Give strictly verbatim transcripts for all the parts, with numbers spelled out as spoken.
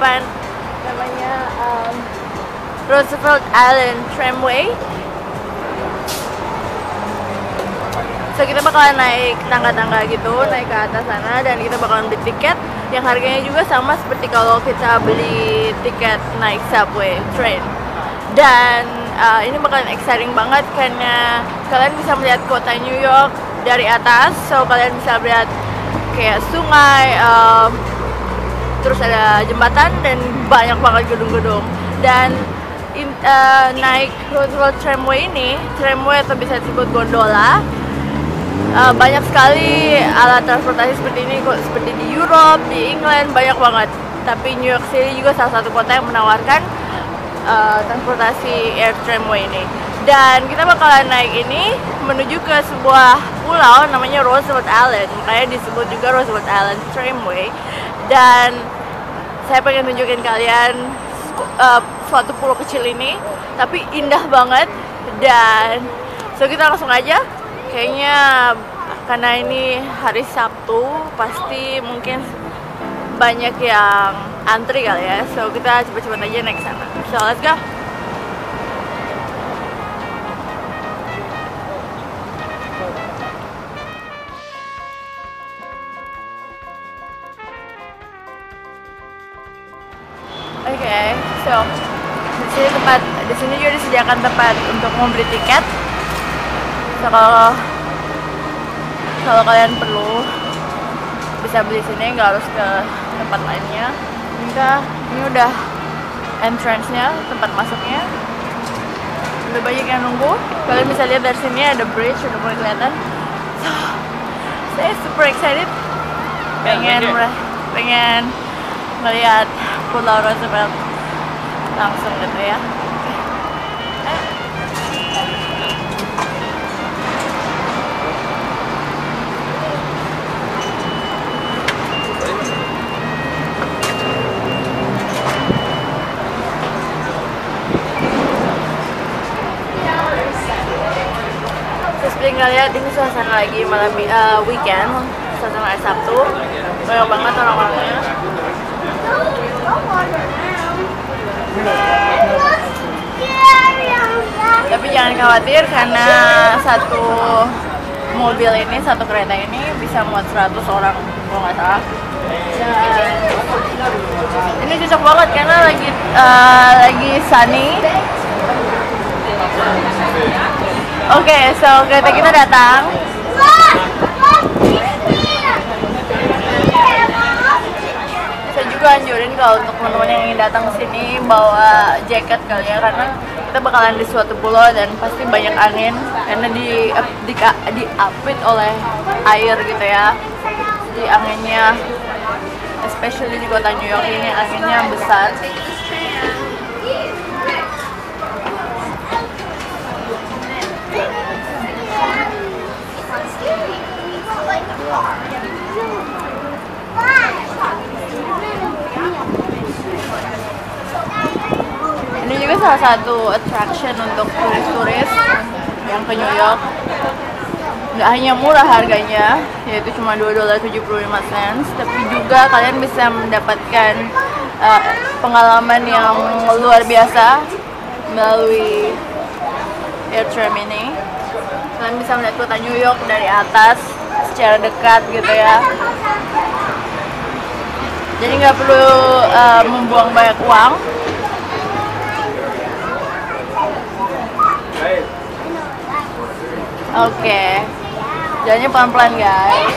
depan namanya um, Roosevelt Island Tramway. So kita bakalan naik tangga-tangga gitu, naik ke atas sana, dan kita bakalan beli tiket yang harganya juga sama seperti kalau kita beli tiket naik subway train. Dan uh, ini bakalan exciting banget karena kalian bisa melihat kota New York dari atas. So kalian bisa melihat kayak sungai, um, terus ada jembatan dan banyak banget gedung-gedung. Dan in, uh, naik Roosevelt Tramway ini, tramway atau bisa disebut gondola, uh, banyak sekali alat transportasi seperti ini, seperti di Europe, di England, banyak banget. Tapi New York City juga salah satu kota yang menawarkan uh, transportasi air tramway ini. Dan kita bakalan naik ini menuju ke sebuah pulau namanya Roosevelt Island, makanya disebut juga Roosevelt Island Tramway. Dan saya pengen tunjukin kalian uh, suatu pulau kecil ini, tapi indah banget. Dan so kita langsung aja. Kayaknya karena ini hari Sabtu, pasti mungkin banyak yang antri kali ya. So kita cepet-cepet aja naik sana. So let's go. Oke, okay, so di sini tempat, di sini juga disediakan tempat untuk membeli tiket. So kalau kalau kalian perlu bisa beli sini, nggak harus ke tempat lainnya. Ini, ini udah entrance-nya, tempat masuknya. Udah banyak yang nunggu. Kalian bisa lihat dari sini ada bridge, udah mulai kelihatan. So, saya super excited. Pengen, pengen melihat Pulau Roosevelt langsung gitu ya. Terus tinggal lihat ini suasana lagi malam uh, weekend, suasana hari Sabtu, banyak banget orang-orangnya. Tapi jangan khawatir karena satu mobil ini, satu kereta ini bisa muat seratus orang kalau nggak salah. Dan ini cocok banget karena lagi uh, lagi sunny. Oke, okay, so kereta kita datang. Saya juga anjurin kalau untuk teman-teman yang ingin datang ke sini bawa jaket kali ya, karena kita bakalan di suatu pulau dan pasti banyak angin karena di di diapit oleh air gitu ya. Jadi anginnya, especially di kota New York ini anginnya besar. Ini juga salah satu attraction untuk turis-turis yang ke New York. Nggak hanya murah harganya, yaitu cuma dua dolar tujuh puluh lima sen, tapi juga kalian bisa mendapatkan uh, pengalaman yang luar biasa melalui air tram ini. Kalian bisa melihat kota New York dari atas secara dekat gitu ya. Jadi nggak perlu uh, membuang banyak uang. Oke, okay. Jalannya pelan-pelan guys.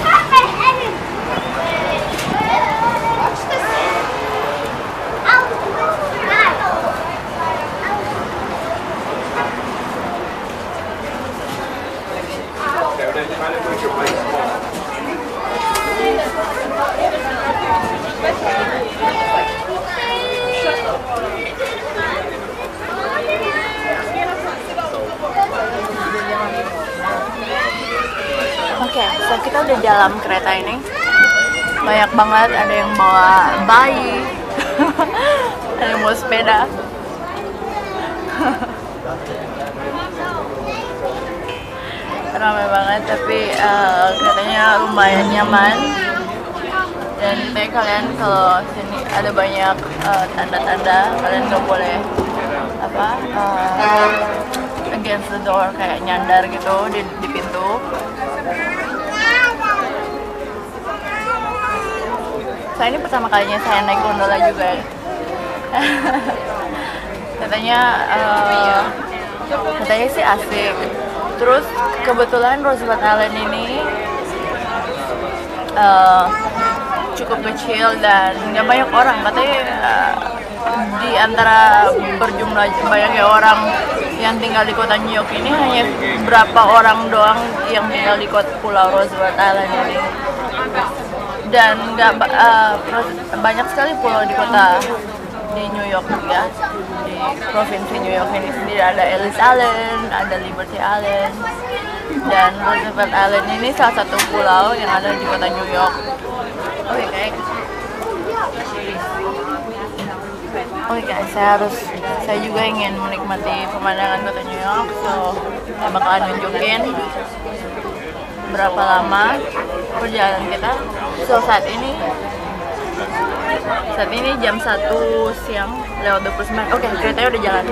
Oke, okay, so kita udah dalam kereta ini. Banyak banget, ada yang bawa bayi, ada yang bawa sepeda. Ramai banget, tapi uh, keretanya lumayan nyaman. Dan kayak kalian kalau sini ada banyak tanda-tanda uh, kalian nggak boleh apa uh, against the door, kayak nyandar gitu di, di pintu. Saya ini pertama kalinya saya naik gondola juga. Katanya uh, katanya sih asik. Terus kebetulan Roosevelt Island ini uh, cukup kecil dan nggak banyak orang. Katanya uh, di antara berjumlah banyaknya orang yang tinggal di kota New York ini hanya berapa orang doang yang tinggal di kota Pulau Roosevelt Island ini. Dan nggak uh, banyak sekali pulau di kota di New York ya, di provinsi New York ini sendiri. Ada Ellis Island, ada Liberty Island, dan Roosevelt Island ini salah satu pulau yang ada di kota New York. Oke okay, guys, oke okay, guys, saya harus, saya juga ingin menikmati pemandangan kota New York, so saya bakalan nunjukin berapa lama perjalanan kita. So saat ini saat ini jam satu siang lewat dua puluh sembilan. Oke, okay, keretanya udah jalan.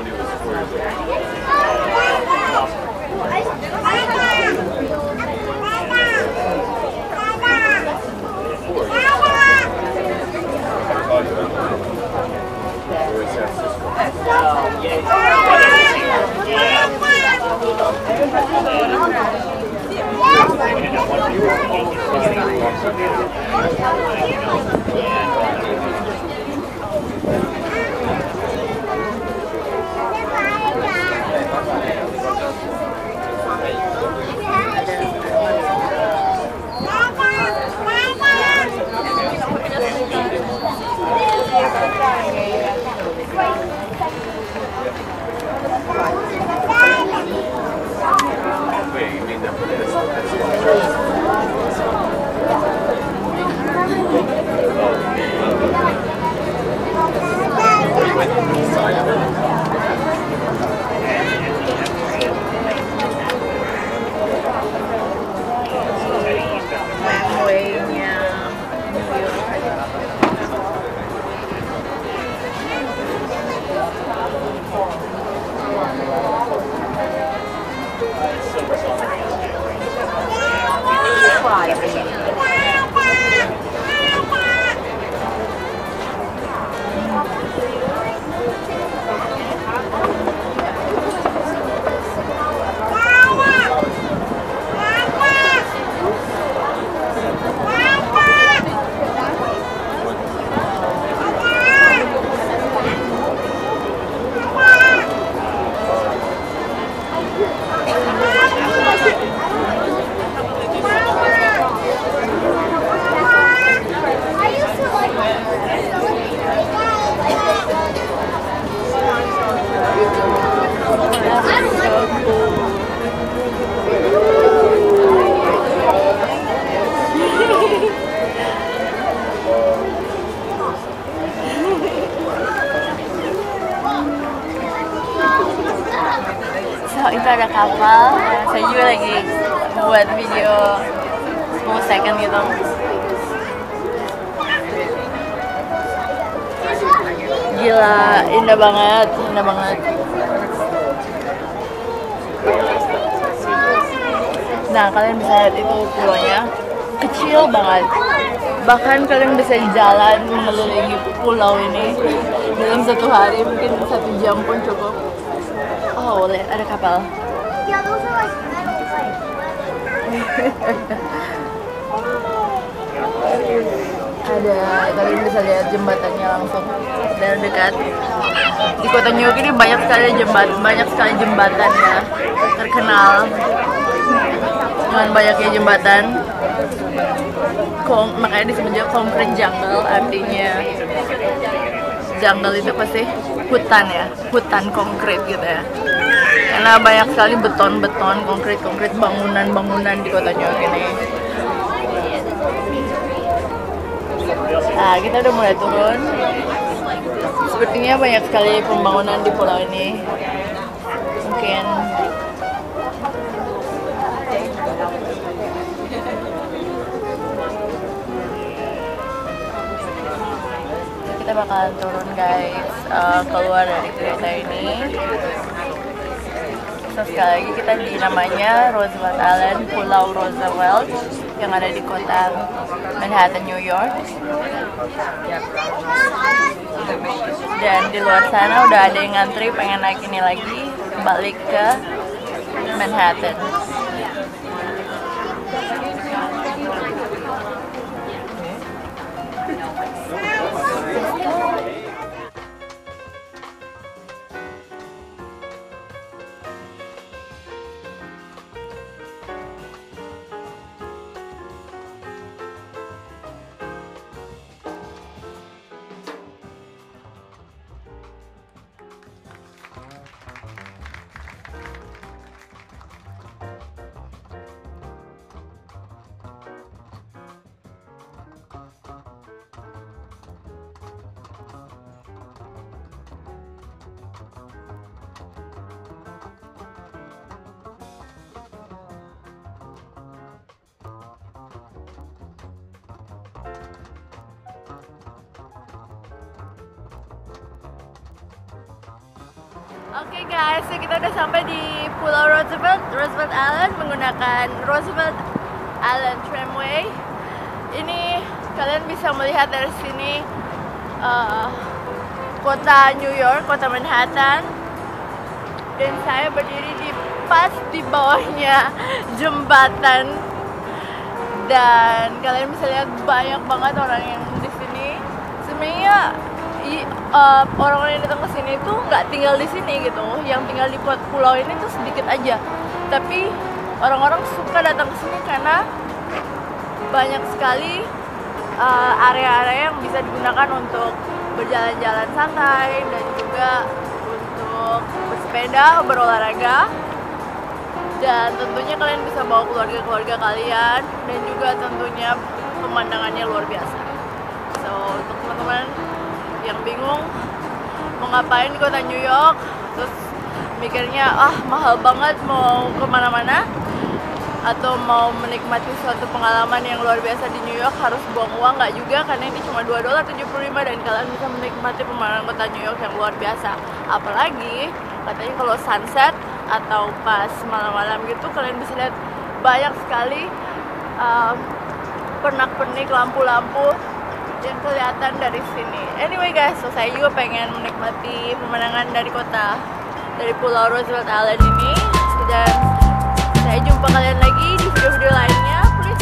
So itu ada kapal, saya juga lagi buat video sepuluh second gitu. Gila, indah banget, indah banget. Nah, kalian bisa lihat itu pulaunya kecil banget. Bahkan kalian bisa jalan mengelilingi pulau ini dalam satu hari, mungkin satu jam pun cukup. Oh, lihat ada kapal. Ada, kalian bisa lihat jembatannya langsung dari dekat. Di kota New York ini banyak sekali jembatan, banyak sekali jembatan ya, terkenal dengan banyaknya jembatan. Kong, makanya disebut juga concrete jungle, artinya jungle itu pasti hutan ya, hutan konkret gitu ya. Karena banyak sekali beton-beton, konkret-konkret, bangunan-bangunan di kota New York ini. Nah, kita udah mulai turun. Sepertinya banyak sekali pembangunan di pulau ini. Mungkin bakalan turun guys, uh, keluar dari kereta ini. So, sekali lagi kita di namanya Roosevelt Island, Pulau Roosevelt yang ada di kota Manhattan, New York. Dan di luar sana udah ada yang ngantri pengen naik ini lagi, balik ke Manhattan. Oke okay guys, so kita udah sampai di Pulau Roosevelt, Roosevelt Island menggunakan Roosevelt Island Tramway. Ini kalian bisa melihat dari sini uh, kota New York, kota Manhattan. Dan saya berdiri di pas di bawahnya jembatan. Dan kalian bisa lihat banyak banget orang yang di sini. Sebenarnya Uh, orang-orang yang datang ke sini tuh nggak tinggal di sini gitu, yang tinggal di pulau ini tuh sedikit aja. Tapi orang-orang suka datang ke sini karena banyak sekali area-area uh, yang bisa digunakan untuk berjalan-jalan santai dan juga untuk bersepeda, berolahraga. Dan tentunya kalian bisa bawa keluarga-keluarga kalian dan juga tentunya pemandangannya luar biasa. So untuk teman-teman yang bingung mau ngapain di kota New York, terus mikirnya ah mahal banget mau kemana-mana, atau mau menikmati suatu pengalaman yang luar biasa di New York harus buang uang, nggak juga, karena ini cuma dua dolar tujuh puluh lima dan kalian bisa menikmati pemandangan kota New York yang luar biasa. Apalagi katanya kalau sunset atau pas malam-malam gitu kalian bisa lihat banyak sekali um, pernak-pernik lampu-lampu yang kelihatan dari sini. Anyway guys, so saya juga pengen menikmati pemandangan dari kota, dari Pulau Roosevelt Island ini. Dan saya jumpa kalian lagi di video-video lainnya. Please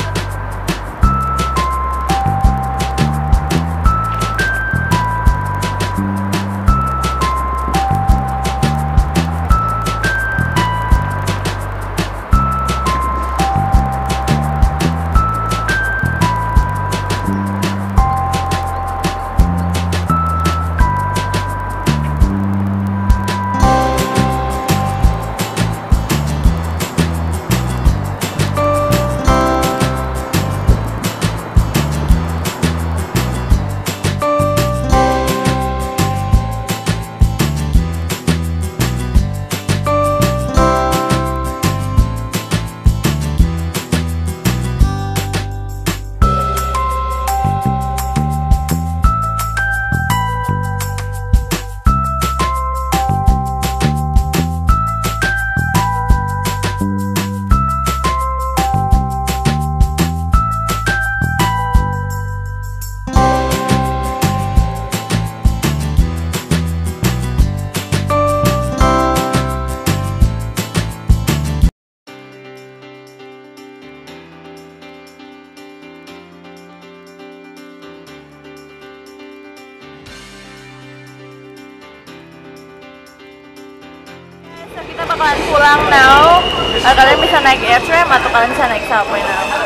kita bakalan pulang now. Uh, kalian bisa naik air tram atau kalian bisa naik subway now.